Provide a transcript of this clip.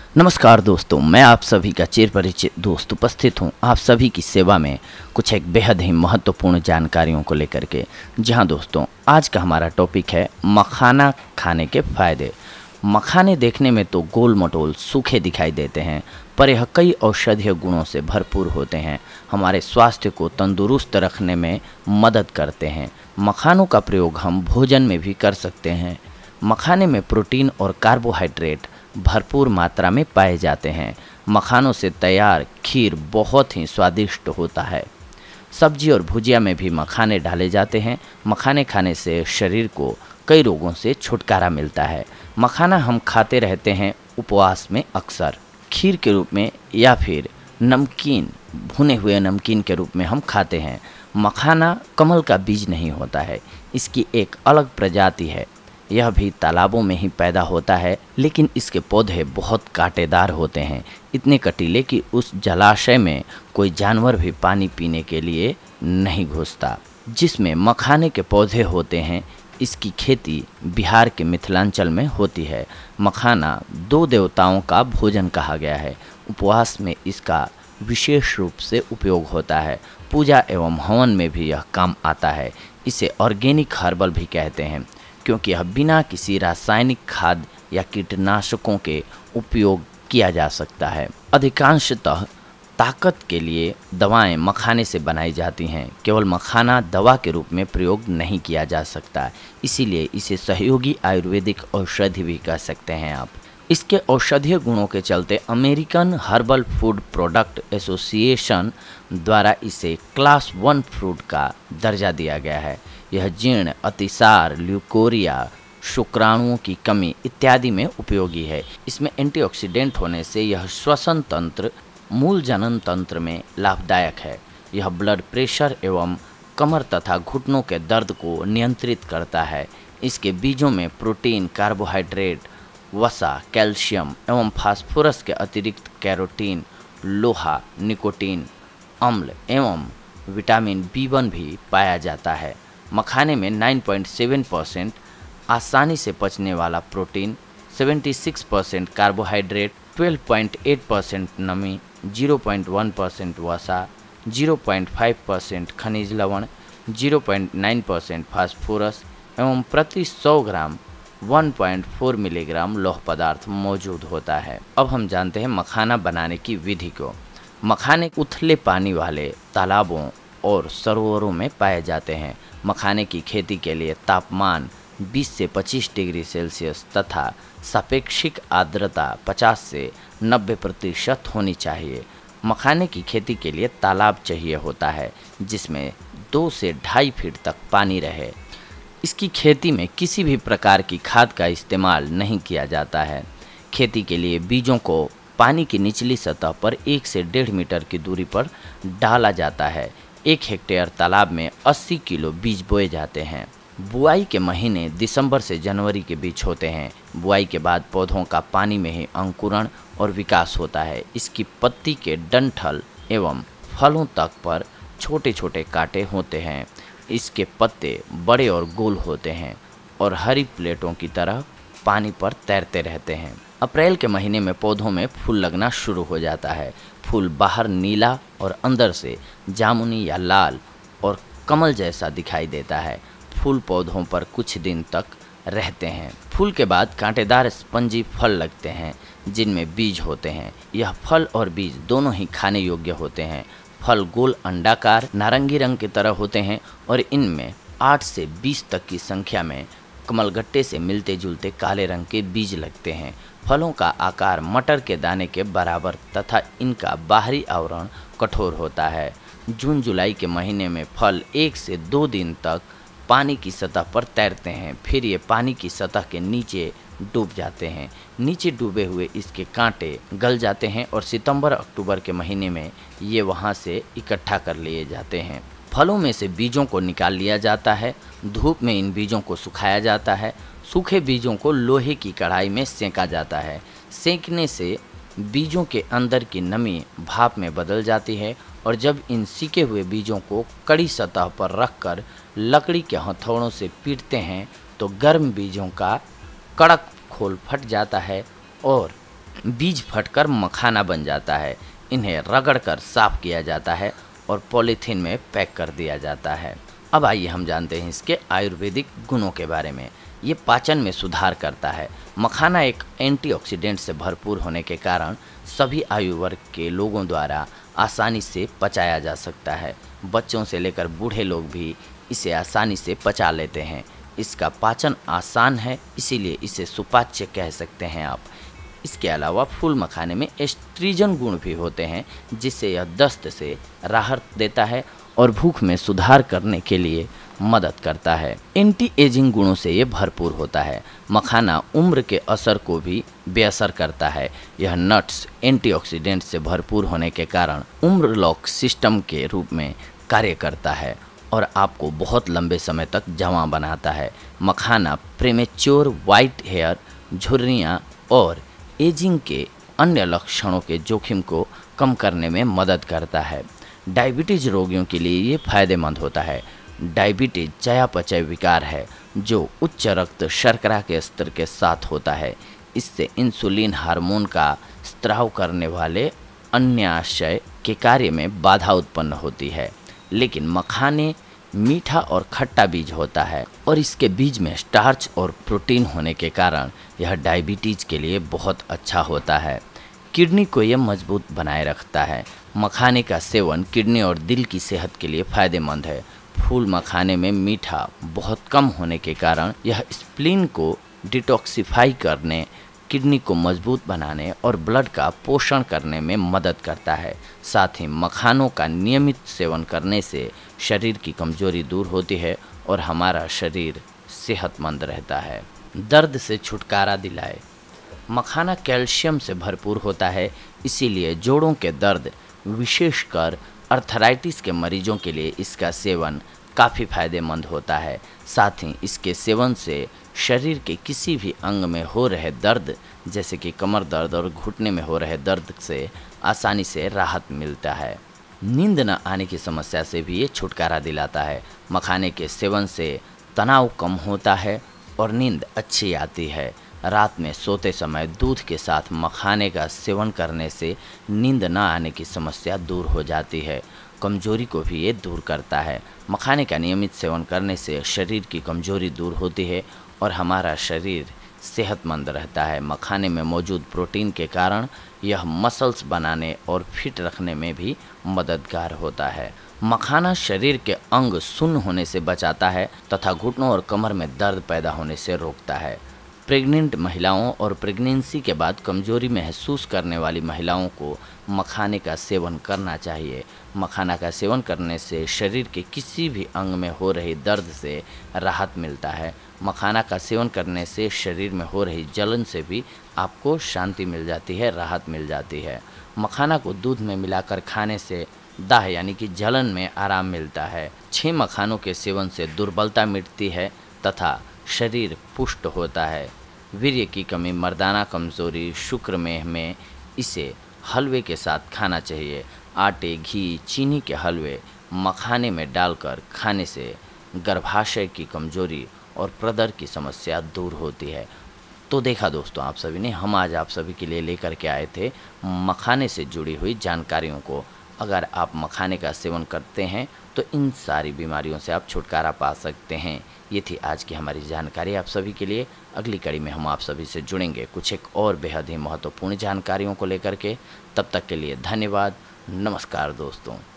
नमस्कार दोस्तों, मैं आप सभी का चिर परिचित दोस्त उपस्थित हूं आप सभी की सेवा में कुछ एक बेहद ही महत्वपूर्ण जानकारियों को लेकर के। जहां दोस्तों, आज का हमारा टॉपिक है मखाना खाने के फ़ायदे। मखाने देखने में तो गोल मटोल सूखे दिखाई देते हैं, पर यह कई औषधीय गुणों से भरपूर होते हैं। हमारे स्वास्थ्य को तंदुरुस्त रखने में मदद करते हैं। मखानों का प्रयोग हम भोजन में भी कर सकते हैं। मखाने में प्रोटीन और कार्बोहाइड्रेट भरपूर मात्रा में पाए जाते हैं। मखानों से तैयार खीर बहुत ही स्वादिष्ट होता है। सब्जी और भुजिया में भी मखाने डाले जाते हैं। मखाने खाने से शरीर को कई रोगों से छुटकारा मिलता है। मखाना हम खाते रहते हैं उपवास में, अक्सर खीर के रूप में या फिर नमकीन, भुने हुए नमकीन के रूप में हम खाते हैं। मखाना कमल का बीज नहीं होता है, इसकी एक अलग प्रजाति है। यह भी तालाबों में ही पैदा होता है, लेकिन इसके पौधे बहुत कांटेदार होते हैं, इतने कटीले कि उस जलाशय में कोई जानवर भी पानी पीने के लिए नहीं घुसता। जिसमें मखाने के पौधे होते हैं, इसकी खेती बिहार के मिथिलांचल में होती है। मखाना दो देवताओं का भोजन कहा गया है। उपवास में इसका विशेष रूप से उपयोग होता है। पूजा एवं हवन में भी यह काम आता है। इसे ऑर्गेनिक हर्बल भी कहते हैं, क्योंकि यह बिना किसी रासायनिक खाद या कीटनाशकों के उपयोग किया जा सकता है। अधिकांशतः ताकत के लिए दवाएं मखाने से बनाई जाती हैं। केवल मखाना दवा के रूप में प्रयोग नहीं किया जा सकता, इसीलिए इसे सहयोगी आयुर्वेदिक औषधि भी कह सकते हैं आप। इसके औषधीय गुणों के चलते American herbal food product association द्वारा इसे क्लास 1 फ्रूट का दर्जा दिया गया है। यह जीर्ण, अतिसार, ल्यूकोरिया, शुक्राणुओं की कमी इत्यादि में उपयोगी है। इसमें एंटीऑक्सीडेंट होने से यह श्वसन तंत्र, मूल जनन तंत्र में लाभदायक है। यह ब्लड प्रेशर एवं कमर तथा घुटनों के दर्द को नियंत्रित करता है। इसके बीजों में प्रोटीन, कार्बोहाइड्रेट, वसा, कैल्शियम एवं फास्फोरस के अतिरिक्त कैरोटीन, लोहा, निकोटीन, अम्ल एवं विटामिन B1 भी पाया जाता है। मखाने में 9.7% आसानी से पचने वाला प्रोटीन, 76% कार्बोहाइड्रेट, 12.8% नमी, 0.1% वसा, 0.5% खनिज लवण, 0.9% फास्फोरस एवं प्रति 100 ग्राम 1.4 मिलीग्राम लौह पदार्थ मौजूद होता है। अब हम जानते हैं मखाना बनाने की विधि को। मखाने उथले पानी वाले तालाबों और सरोवरों में पाए जाते हैं। मखाने की खेती के लिए तापमान 20 से 25 डिग्री सेल्सियस तथा सापेक्षिक आर्द्रता 50 से 90% होनी चाहिए। मखाने की खेती के लिए तालाब चाहिए होता है, जिसमें 2 से 2.5 फीट तक पानी रहे। इसकी खेती में किसी भी प्रकार की खाद का इस्तेमाल नहीं किया जाता है। खेती के लिए बीजों को पानी की निचली सतह पर 1 से 1.5 मीटर की दूरी पर डाला जाता है। 1 हेक्टेयर तालाब में 80 किलो बीज बोए जाते हैं। बुआई के महीने दिसंबर से जनवरी के बीच होते हैं। बुआई के बाद पौधों का पानी में ही अंकुरण और विकास होता है। इसकी पत्ती के डंठल एवं फलों तक पर छोटे छोटे कांटे होते हैं। इसके पत्ते बड़े और गोल होते हैं और हरी प्लेटों की तरह पानी पर तैरते रहते हैं। अप्रैल के महीने में पौधों में फूल लगना शुरू हो जाता है। फूल बाहर नीला और अंदर से जामुनी या लाल और कमल जैसा दिखाई देता है। फूल पौधों पर कुछ दिन तक रहते हैं। फूल के बाद कांटेदार स्पंजी फल लगते हैं, जिनमें बीज होते हैं। यह फल और बीज दोनों ही खाने योग्य होते हैं। फल गोल अंडाकार नारंगी रंग की तरह होते हैं और इनमें 8 से 20 तक की संख्या में कमलगट्टे से मिलते जुलते काले रंग के बीज लगते हैं। फलों का आकार मटर के दाने के बराबर तथा इनका बाहरी आवरण कठोर होता है। जून जुलाई के महीने में फल 1 से 2 दिन तक पानी की सतह पर तैरते हैं, फिर ये पानी की सतह के नीचे डूब जाते हैं। नीचे डूबे हुए इसके कांटे गल जाते हैं और सितंबर अक्टूबर के महीने में ये वहाँ से इकट्ठा कर लिए जाते हैं। फलों में से बीजों को निकाल लिया जाता है। धूप में इन बीजों को सुखाया जाता है। सूखे बीजों को लोहे की कढ़ाई में सेंका जाता है। सेंकने से बीजों के अंदर की नमी भाप में बदल जाती है और जब इन सीके हुए बीजों को कड़ी सतह पर रखकर लकड़ी के हथौड़ों से पीटते हैं तो गर्म बीजों का कड़क खोल फट जाता है और बीज फटकर मखाना बन जाता है। इन्हें रगड़कर साफ किया जाता है और पॉलीथीन में पैक कर दिया जाता है। अब आइए हम जानते हैं इसके आयुर्वेदिक गुणों के बारे में। ये पाचन में सुधार करता है। मखाना एक एंटीऑक्सीडेंट से भरपूर होने के कारण सभी आयु वर्ग के लोगों द्वारा आसानी से पचाया जा सकता है। बच्चों से लेकर बूढ़े लोग भी इसे आसानी से पचा लेते हैं। इसका पाचन आसान है, इसीलिए इसे सुपाच्य कह सकते हैं आप। इसके अलावा फूल मखाने में एस्ट्रीजन गुण भी होते हैं, जिससे यह दस्त से राहत देता है और भूख में सुधार करने के लिए मदद करता है। एंटी एजिंग गुणों से ये भरपूर होता है। मखाना उम्र के असर को भी बेअसर करता है। यह नट्स एंटीऑक्सीडेंट से भरपूर होने के कारण उम्र लॉक सिस्टम के रूप में कार्य करता है और आपको बहुत लंबे समय तक जवां बनाता है। मखाना प्रीमेच्योर वाइट हेयर, झुर्रियाँ और एजिंग के अन्य लक्षणों के जोखिम को कम करने में मदद करता है। डायबिटीज रोगियों के लिए ये फायदेमंद होता है। डायबिटीज चयापचय विकार है जो उच्च रक्त शर्करा के स्तर के साथ होता है। इससे इंसुलिन हार्मोन का स्त्राव करने वाले अन्याशय के कार्य में बाधा उत्पन्न होती है। लेकिन मखाने मीठा और खट्टा बीज होता है और इसके बीज में स्टार्च और प्रोटीन होने के कारण यह डायबिटीज के लिए बहुत अच्छा होता है। किडनी को यह मजबूत बनाए रखता है। मखाने का सेवन किडनी और दिल की सेहत के लिए फायदेमंद है। फूल मखाने में मीठा बहुत कम होने के कारण यह स्प्लीन को डिटॉक्सिफाई करने, किडनी को मजबूत बनाने और ब्लड का पोषण करने में मदद करता है। साथ ही मखानों का नियमित सेवन करने से शरीर की कमजोरी दूर होती है और हमारा शरीर सेहतमंद रहता है। दर्द से छुटकारा दिलाए। मखाना कैल्शियम से भरपूर होता है, इसीलिए जोड़ों के दर्द, विशेषकर अर्थराइटिस के मरीजों के लिए इसका सेवन काफ़ी फायदेमंद होता है। साथ ही इसके सेवन से शरीर के किसी भी अंग में हो रहे दर्द, जैसे कि कमर दर्द और घुटने में हो रहे दर्द से आसानी से राहत मिलता है। नींद न आने की समस्या से भी ये छुटकारा दिलाता है। मखाने के सेवन से तनाव कम होता है और नींद अच्छी आती है। रात में सोते समय दूध के साथ मखाने का सेवन करने से नींद न आने की समस्या दूर हो जाती है। कमजोरी को भी ये दूर करता है। मखाने का नियमित सेवन करने से शरीर की कमजोरी दूर होती है और हमारा शरीर सेहतमंद रहता है। मखाने में मौजूद प्रोटीन के कारण यह मसल्स बनाने और फिट रखने में भी मददगार होता है। मखाना शरीर के अंग सुन्न होने से बचाता है तथा घुटनों और कमर में दर्द पैदा होने से रोकता है। प्रेग्नेंट महिलाओं और प्रेगनेंसी के बाद कमजोरी महसूस करने वाली महिलाओं को मखाने का सेवन करना चाहिए। मखाना का सेवन करने से शरीर के किसी भी अंग में हो रही दर्द से राहत मिलता है। मखाना का सेवन करने से शरीर में हो रही जलन से भी आपको शांति मिल जाती है, राहत मिल जाती है। मखाना को दूध में मिलाकर खाने से दाह यानी कि जलन में आराम मिलता है। 6 मखानों के सेवन से दुर्बलता मिटती है तथा शरीर पुष्ट होता है। वीर्य की कमी, मर्दाना कमजोरी, शुक्रमेह में इसे हलवे के साथ खाना चाहिए। आटे, घी, चीनी के हलवे मखाने में डालकर खाने से गर्भाशय की कमजोरी और प्रदर की समस्या दूर होती है। तो देखा दोस्तों, आप सभी ने, हम आज आप सभी के लिए लेकर के आए थे मखाने से जुड़ी हुई जानकारियों को। अगर आप मखाने का सेवन करते हैं तो इन सारी बीमारियों से आप छुटकारा पा सकते हैं। ये थी आज की हमारी जानकारी आप सभी के लिए। अगली कड़ी में हम आप सभी से जुड़ेंगे कुछ एक और बेहद ही महत्वपूर्ण जानकारियों को लेकर के। तब तक के लिए धन्यवाद। नमस्कार दोस्तों।